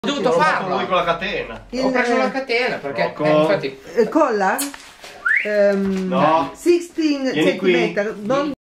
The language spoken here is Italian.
Ho dovuto farlo. Lui con la catena. Ho preso la catena perché infatti collar? No. 16 Vieni qui. centimeter. Non